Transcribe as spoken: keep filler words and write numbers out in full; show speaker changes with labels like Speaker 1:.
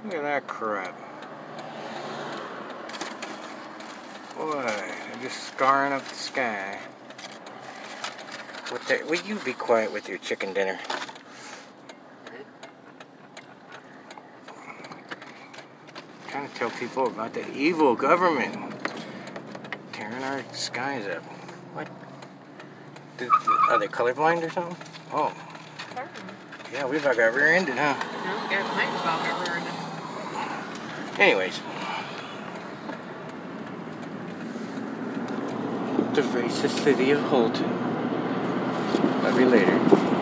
Speaker 1: Look at that crap. Boy, they're just scarring up the sky. What the, will you be quiet with your chicken dinner? I'm trying to tell people about the evil government tearing our skies up. What? Did, are they colorblind or something? Oh. Yeah, we about got rear-ended, huh?
Speaker 2: No, yeah, might as well got rear-ended.
Speaker 1: Anyways. The racist city of Holton. Love you later.